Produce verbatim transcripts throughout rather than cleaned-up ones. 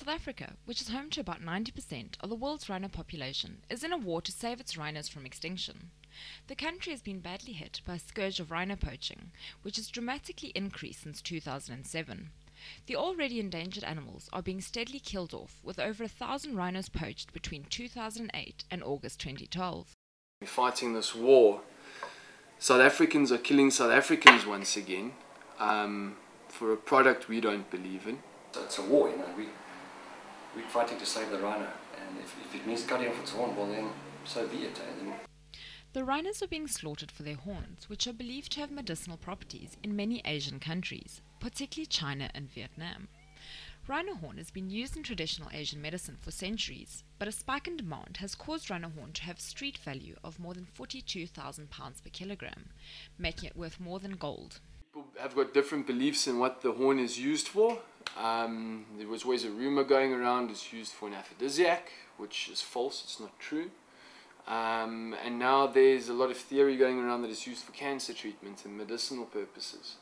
South Africa, which is home to about ninety percent of the world's rhino population, is in a war to save its rhinos from extinction. The country has been badly hit by a scourge of rhino poaching, which has dramatically increased since two thousand seven. The already endangered animals are being steadily killed off, with over a thousand rhinos poached between two thousand eight and August twenty twelve. We're fighting this war. South Africans are killing South Africans once again um, for a product we don't believe in. So it's a war, you know. We, we're fighting to save the rhino, and if, if it means cutting off its horn, well then, so be it. Eh? Then the rhinos are being slaughtered for their horns, which are believed to have medicinal properties in many Asian countries, particularly China and Vietnam. Rhino horn has been used in traditional Asian medicine for centuries, but a spike in demand has caused rhino horn to have street value of more than forty-two thousand pounds per kilogram, making it worth more than gold. People have got different beliefs in what the horn is used for. Um, there was always a rumor going around it's used for an aphrodisiac, which is false, it's not true. Um, and now there's a lot of theory going around that it's used for cancer treatment and medicinal purposes.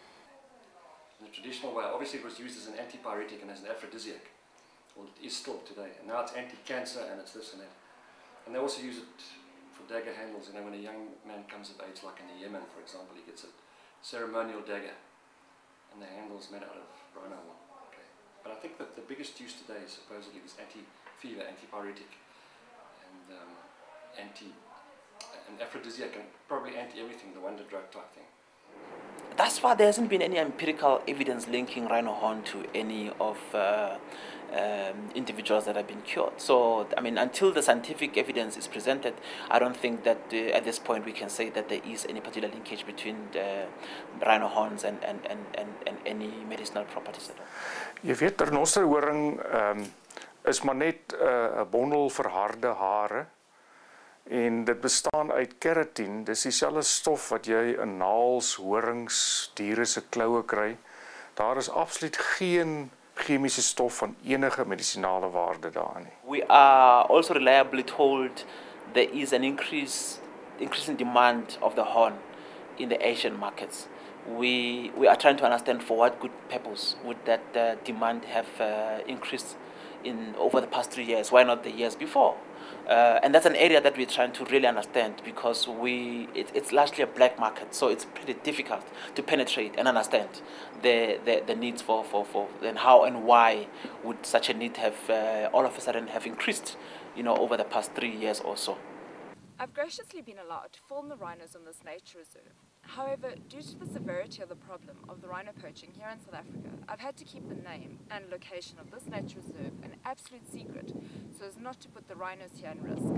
in the traditional way, obviously it was used as an antipyretic and as an aphrodisiac. Well, it is still today. And now it's anti-cancer and it's this and that. And they also use it for dagger handles. You know, when a young man comes of age, like in the Yemen, for example, he gets a ceremonial dagger. And the handle is made out of rhino wool. Okay. But I think that the biggest use today is supposedly this anti-fever, antipyretic, and um, anti, an aphrodisiac, and probably anti-everything, the wonder drug type thing. Thus far, there hasn't been any empirical evidence linking rhino horn to any of uh, um, individuals that have been cured. So, I mean, until the scientific evidence is presented, I don't think that uh, at this point we can say that there is any particular linkage between the rhino horns and, and, and, and, and any medicinal properties at all. Jy weet, rhinocerhoring um, is maar net 'n uh, bondel verharde hare. En dit bestaan uit keratin. Dis dieselfde stof wat jy in naels, horings, diere se kloue kry. Daar is absoluut geen chemiese stof van enige medisinale waarde daarin nie. We are also reliably told there is an increase increasing demand of the horn in the Asian markets. We we are trying to understand for what good purpose would that uh, demand have uh, increased in over the past three years. Why not the years before? Uh, and that's an area that we're trying to really understand, because we it, it's largely a black market, so it's pretty difficult to penetrate and understand the the, the needs for, for, for and how and why would such a need have uh, all of a sudden have increased, you know, over the past three years or so. I've graciously been allowed to film the rhinos on this nature reserve. However, due to the severity of the problem of the rhino poaching here in South Africa, I've had to keep the name and location of this nature reserve an absolute secret so as not to put the rhinos here in risk.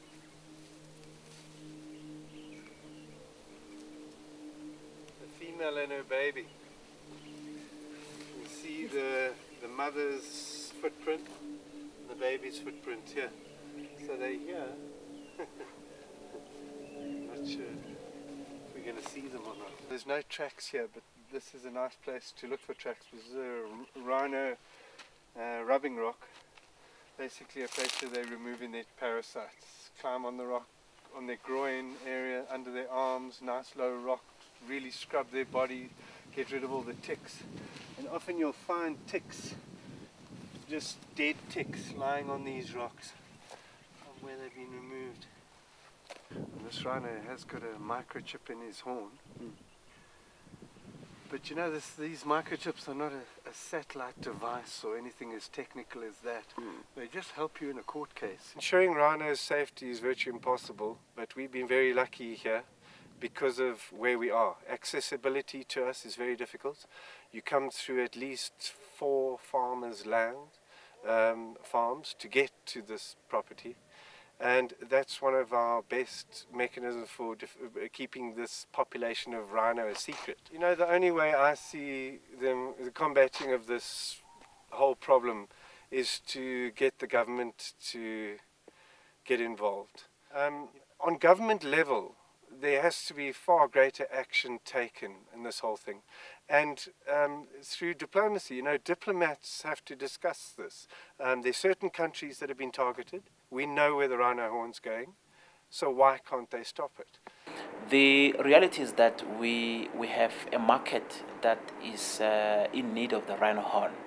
The female and her baby. You see the, the mother's footprint and the baby's footprint here. So they're here. Not sure if we're going to see them or not. There's no tracks here, but this is a nice place to look for tracks. This is a rhino uh, rubbing rock. Basically a place where they're removing their parasites. Climb on the rock, on their groin area, under their arms, nice low rock, really scrub their body, get rid of all the ticks. And often you'll find ticks, just dead ticks, lying on these rocks where they've been removed. And this rhino has got a microchip in his horn. Mm. But you know, this, these microchips are not a, a satellite device or anything as technical as that. Mm. They just help you in a court case. Ensuring rhinos' safety is virtually impossible, but we've been very lucky here because of where we are. Accessibility to us is very difficult. You come through at least four farmers' land, um, farms to get to this property. And that's one of our best mechanisms for dif keeping this population of rhino a secret. You know, the only way I see them, the combating of this whole problem, is to get the government to get involved. Um, on government level, there has to be far greater action taken in this whole thing. And um, through diplomacy, you know, diplomats have to discuss this. Um, there are certain countries that have been targeted. We know where the rhino horn's going, so why can't they stop it? The reality is that we, we have a market that is uh, in need of the rhino horn.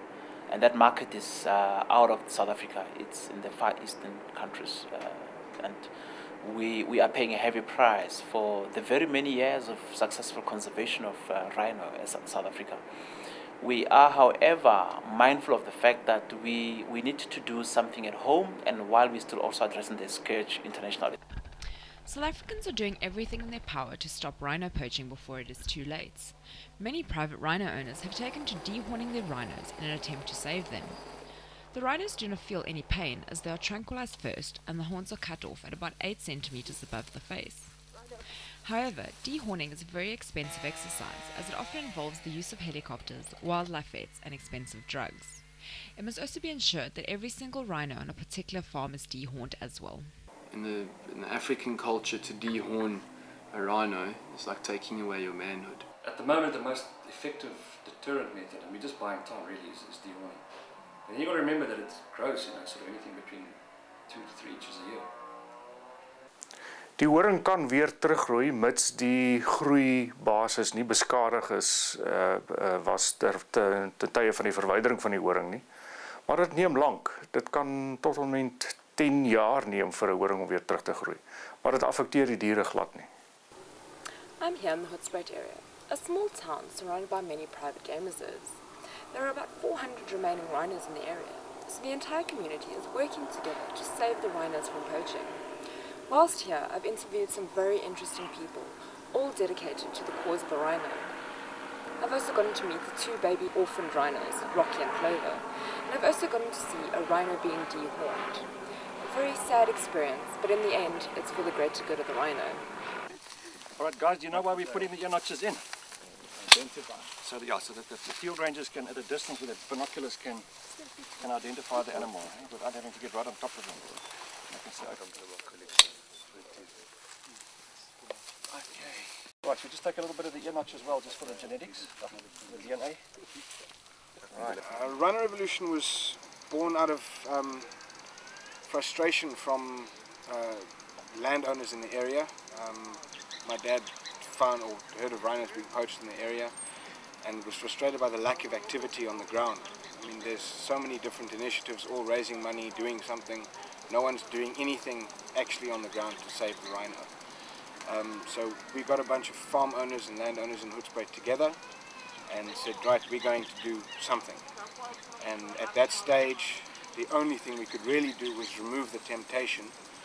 and that market is uh, out of South Africa. It's in the Far Eastern countries, uh, and we we are paying a heavy price for the very many years of successful conservation of uh, rhino in South Africa. We are, however, mindful of the fact that we, we need to do something at home, and while we're still also addressing the scourge internationally. South Africans are doing everything in their power to stop rhino poaching before it is too late. Many private rhino owners have taken to dehorning their rhinos in an attempt to save them. The rhinos do not feel any pain as they are tranquilized first, and the horns are cut off at about eight centimeters above the face. However, dehorning is a very expensive exercise as it often involves the use of helicopters, wildlife vets, and expensive drugs. It must also be ensured that every single rhino on a particular farm is dehorned as well. In the, in the African culture, to dehorn a rhino is like taking away your manhood. At the moment, the most effective deterrent method, and we're just buying time really, is, is dehorning. And you've got to remember that it grows, you know, sort of anything between two to three inches a year. Die horing kan weer teruggroei mits die groeibasis nie beskadig is uh, uh, was ter te, te tye van die verwydering van die horing nie. Maar dit neem lank. Dit kan tot omtrent tien jaar neem vir 'n horing om weer terug te groei. Maar dit affekteer die diere glad nie. I'm here in the Hoedspruit area, a small town surrounded by many private game reserves. There are about four hundred remaining rhinos in the area, so the entire community is working together to save the rhinos from poaching. Whilst here, I've interviewed some very interesting people, all dedicated to the cause of the rhino. I've also gotten to meet the two baby orphaned rhinos, Rocky and Clover, and I've also gotten to see a rhino being dehorned. A very sad experience, but in the end, it's for the greater good of the rhino. Alright guys, do you know why we're putting the ear notches in? Identify. So, yeah, so that the, the field rangers can, at a distance with their binoculars, can, can identify the animal, eh, without having to get right on top of them. Like I said, okay. Right, so just take a little bit of the ear notch as well, just for the genetics, the D N A. Right. Uh, Rhino Revolution was born out of um, frustration from uh, landowners in the area. Um, my dad found or heard of rhinos being poached in the area and was frustrated by the lack of activity on the ground. I mean, there's so many different initiatives, all raising money, doing something. No one's doing anything actually on the ground to save the rhino. Um, so we got a bunch of farm owners and landowners in Hoedspruit together and said, right, we're going to do something. And at that stage, the only thing we could really do was remove the temptation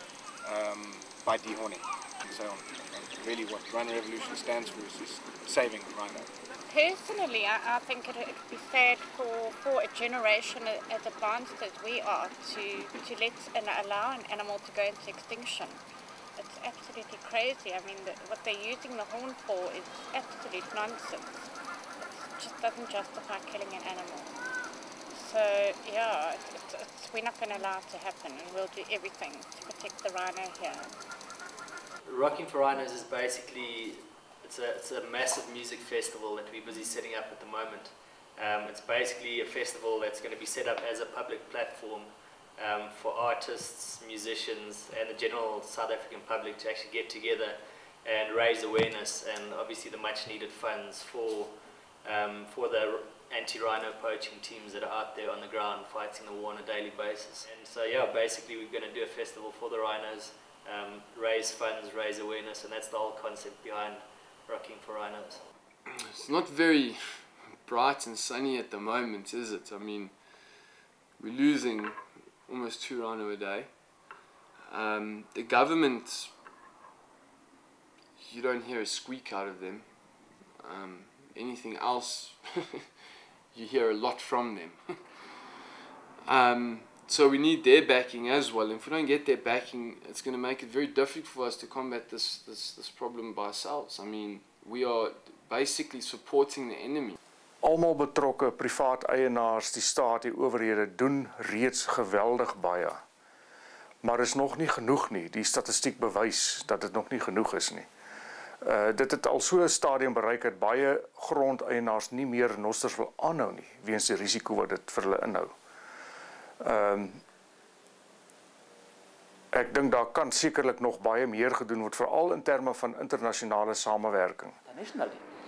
um, by dehorning. And so really what Rhino Revolution stands for is, is saving the rhino. Personally, I, I think it would be sad for, for a generation as advanced as we are to, to let and allow an animal to go into extinction. It's absolutely crazy. I mean, the, what they're using the horn for is absolute nonsense. It just doesn't justify killing an animal. So, yeah, it's, it's, it's, we're not going to allow it to happen, and we'll do everything to protect the rhino here. Rocking for Rhinos is basically It's a, it's a massive music festival that we're busy setting up at the moment. Um, it's basically a festival that's going to be set up as a public platform um, for artists, musicians and the general South African public to actually get together and raise awareness and obviously the much needed funds for, um, for the anti-rhino poaching teams that are out there on the ground fighting the war on a daily basis. And so yeah, basically we're going to do a festival for the rhinos, um, raise funds, raise awareness, and that's the whole concept behind Rocking for Rhinos. It's not very bright and sunny at the moment, is it? I mean, we're losing almost two rhino a day. Um, the government, you don't hear a squeak out of them. Um, anything else, you hear a lot from them. um, so we need their backing as well. And if we don't get their backing, it's going to make it very difficult for us to combat this, this, this problem by ourselves. I mean, we are basically supporting the enemy. Almal betrokke, privaat eienaars, die staat, die owerhede doen reeds geweldig baie. Maar is nog nie genoeg nie. Die statistiek bewys dat dit nog nie genoeg is nie. Uh, dit het al so 'n stadium bereik dat baie grondeienaars nie meer renosters wil aanhou nie, weens die risiko wat dit vir hulle inhou. Um, ek dink daar kan sekerlik nog baie meer gedoen word, veral in terme van internasionale samewerking. Internationally,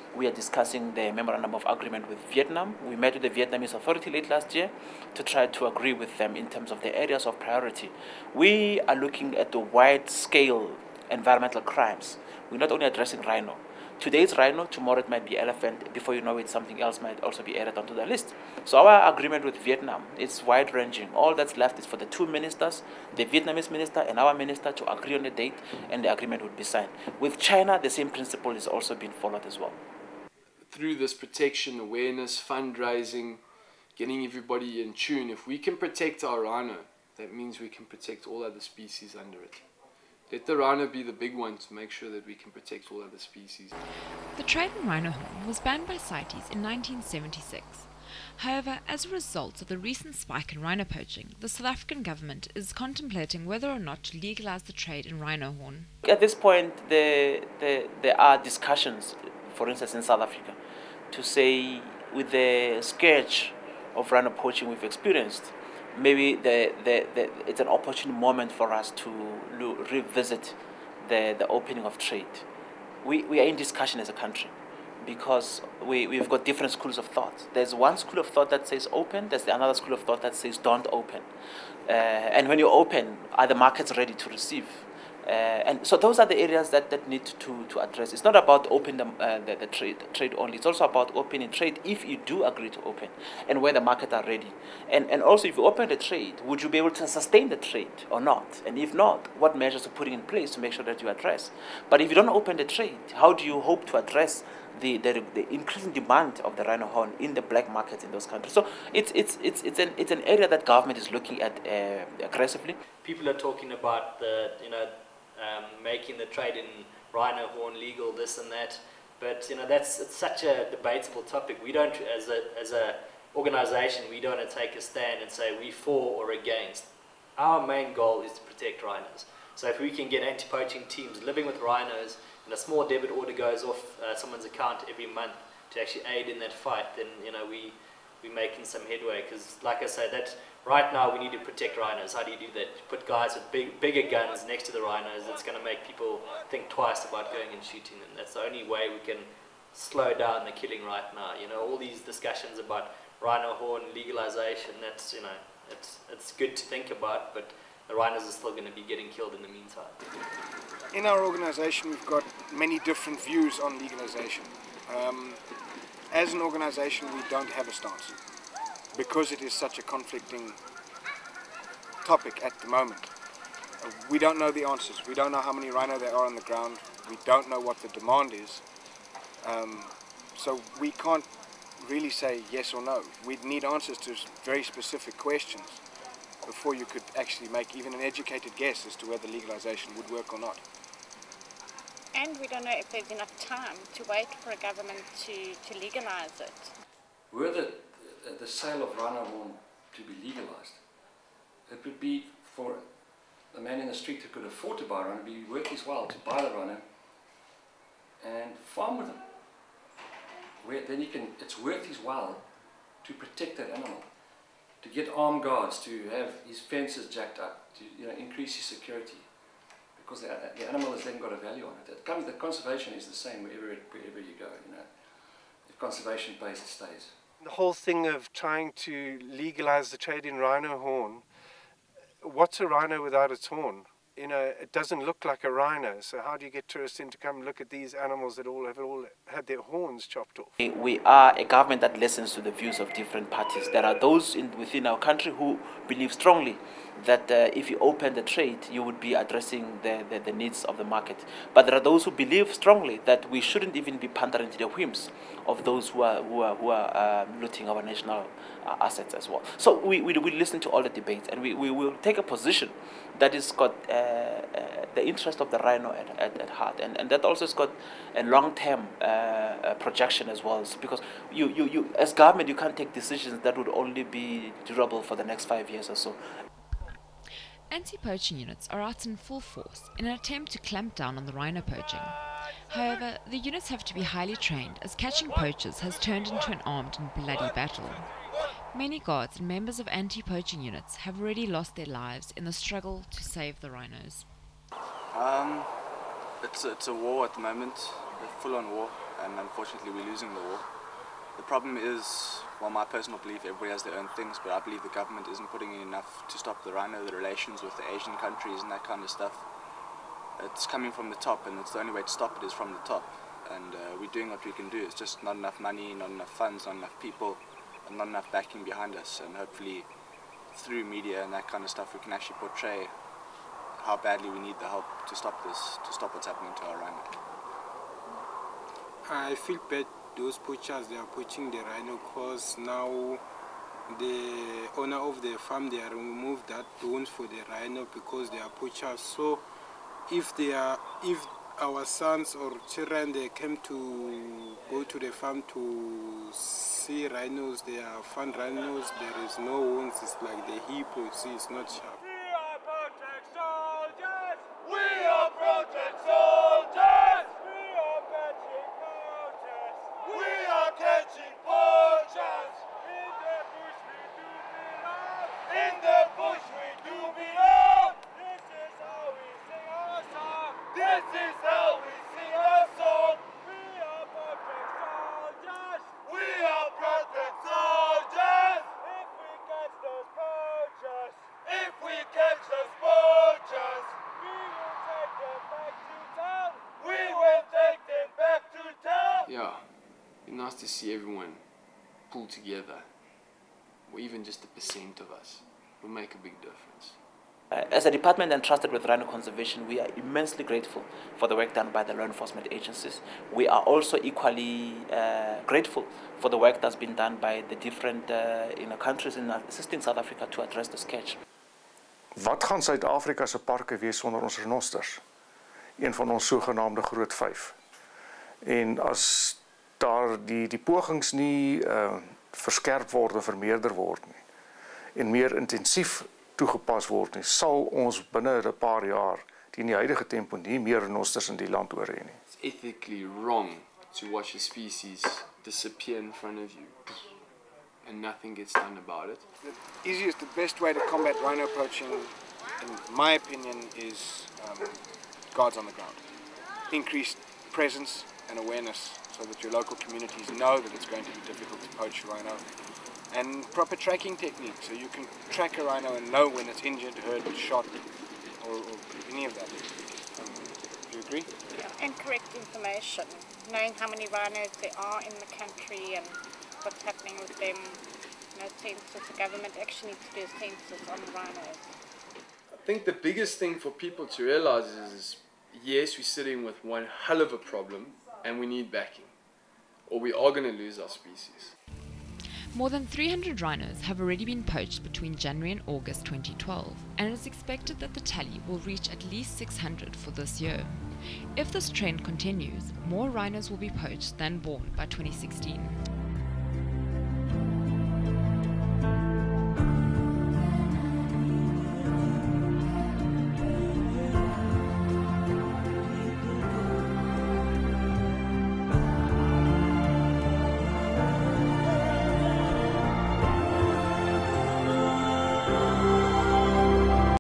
We are discussing the memorandum of agreement with Vietnam. We met with the Vietnamese authority late last year to try to agree with them in terms of the areas of priority. We are looking at the wide-scale environmental crimes. We're not only addressing rhino. Today it's rhino, tomorrow it might be elephant. Before you know it, something else might also be added onto the list. So our agreement with Vietnam is wide-ranging. All that's left is for the two ministers, the Vietnamese minister and our minister, to agree on a date, and the agreement would be signed. With China, the same principle is also being followed as well. Through this protection, awareness, fundraising, getting everybody in tune, if we can protect our rhino, that means we can protect all other species under it. Let the rhino be the big one to make sure that we can protect all other species. The trade in rhino horn was banned by CITES in nineteen seventy-six. However, as a result of the recent spike in rhino poaching, the South African government is contemplating whether or not to legalise the trade in rhino horn. At this point, the, the, there are discussions, for instance in South Africa, to say with the scourge of rhino poaching we've experienced, maybe the, the, the, it's an opportune moment for us to lo revisit the, the opening of trade. We, we are in discussion as a country because we, we've got different schools of thought. There's one school of thought that says open, there's another school of thought that says don't open. Uh, and when you open, are the markets ready to receive? Uh, and so those are the areas that, that need to, to address. It's not about opening the, uh, the, the trade, trade only. It's also about opening trade if you do agree to open and where the markets are ready. And, and also if you open the trade, would you be able to sustain the trade or not? And if not, what measures are putting in place to make sure that you address? But if you don't open the trade, how do you hope to address the, the, the increasing demand of the rhino horn in the black markets in those countries? So it's, it's, it's, it's, an, it's an area that government is looking at uh, aggressively. People are talking about the, you know, Um, making the trade in rhino horn legal, this and that, but you know that's it's such a debatable topic. We don't, as a as a organisation, we don't want to take a stand and say we for or against. Our main goal is to protect rhinos. So if we can get anti-poaching teams living with rhinos and a small debit order goes off uh, someone's account every month to actually aid in that fight, then you know we we're making some headway. Because like I say, that right now we need to protect rhinos. How do you do that? You put guys with big, bigger guns next to the rhinos. It's going to make people think twice about going and shooting them. That's the only way we can slow down the killing right now. You know, all these discussions about rhino horn legalization, that's, you know, it's, it's good to think about, but the rhinos are still going to be getting killed in the meantime. In our organization, we've got many different views on legalization. Um, as an organization, we don't have a stance, because it is such a conflicting topic at the moment. Uh, we don't know the answers. We don't know how many rhino there are on the ground. We don't know what the demand is. Um, so we can't really say yes or no. We'd need answers to very specific questions before you could actually make even an educated guess as to whether legalization would work or not. And we don't know if there's enough time to wait for a government to, to legalize it. Were the, the sale of rhino horn to be legalized, it would be for a man in the street who could afford to buy a rhino, it would be worth his while to buy the rhino and farm with them. Where then you can, it's worth his while to protect that animal, to get armed guards, to have his fences jacked up, to you know increase his security, because the, the animal has then got a value on it. It comes, the conservation is the same wherever it, wherever you go. You know, if conservation pays, it stays. The whole thing of trying to legalize the trade in rhino horn, what's a rhino without its horn? You know, it doesn't look like a rhino, so how do you get tourists in to come look at these animals that all have all had their horns chopped off? We are a government that listens to the views of different parties. There are those in, within our country who believe strongly that uh, if you open the trade, you would be addressing the, the, the needs of the market. But there are those who believe strongly that we shouldn't even be pandering to the whims of those who are, who are, who are uh, looting our national uh, assets as well. So we, we, we listen to all the debates, and we, we will take a position that has got uh, uh, the interest of the rhino at, at, at heart, and, and that also has got a long-term uh, uh, projection as well, because you, you, you, as government, you can't take decisions that would only be durable for the next five years or so. Anti-poaching units are out in full force in an attempt to clamp down on the rhino poaching. However, the units have to be highly trained, as catching poachers has turned into an armed and bloody battle. Many guards and members of anti-poaching units have already lost their lives in the struggle to save the rhinos. Um, it's, it's a war at the moment, a full-on war. and unfortunately we're losing the war. The problem is, well, my personal belief, everybody has their own things, but I believe the government isn't putting in enough to stop the rhino, the relations with the Asian countries and that kind of stuff. It's coming from the top, and it's the only way to stop it is from the top. And uh, we're doing what we can do. It's just not enough money, not enough funds, not enough people, and not enough backing behind us. And hopefully, through media and that kind of stuff, we can actually portray how badly we need the help to stop this, to stop what's happening to our rhino. I feel bad. Those poachers, they are poaching the rhino because now the owner of the farm, they are remove that bones for the rhino because they are poachers. So if they are, if our sons or children, they came to go to the farm to see rhinos, they are fun rhinos, there is no wounds, it's like the hip, you see, it's not sharp. We are protect soldiers! We are protect soldiers! We are catching poachers! In the bush we do belong! In the bush we do belong! This is how we sing our song! This is how we sing our song! We are protect soldiers! We are protect soldiers! If we catch those poachers! If we catch those poachers! We will take them back to town! We will take them back to town! Yeah. It's nice to see everyone pull together, or even just a percent of us will make a big difference. Uh, as a department entrusted with rhino conservation, we are immensely grateful for the work done by the law enforcement agencies. We are also equally uh, grateful for the work that's been done by the different uh, you know, countries in assisting South Africa to address the scourge. Wat gaan Suid-Afrika se parke wees sonder ons renosters? Een van ons sogenaamde groot vyf. En as daar die die pogings nie uh, verskerp word en vermeerder word nie en meer intensief toegepas word nie, sal ons binne 'n paar jaar teen die huidige tempo nie meer renosters in die land oor hê nie. It's ethically wrong to watch a species disappear in front of you and nothing gets done about it. The easiest, the best way to combat rhino poaching, in my opinion, is um, guards on the ground. Increased presence and awareness so that your local communities know that it's going to be difficult to poach rhino. And proper tracking techniques, so you can track a rhino and know when it's injured, hurt, shot, or, or any of that. Um, do you agree? Yeah. And correct information, knowing how many rhinos there are in the country and what's happening with them. You know, census, the government actually needs to do a census on rhinos. I think the biggest thing for people to realize is, yes, we're sitting with one hell of a problem and we need backing, or we are going to lose our species. More than three hundred rhinos have already been poached between January and August twenty twelve, and it is expected that the tally will reach at least six hundred for this year. If this trend continues, more rhinos will be poached than born by twenty sixteen.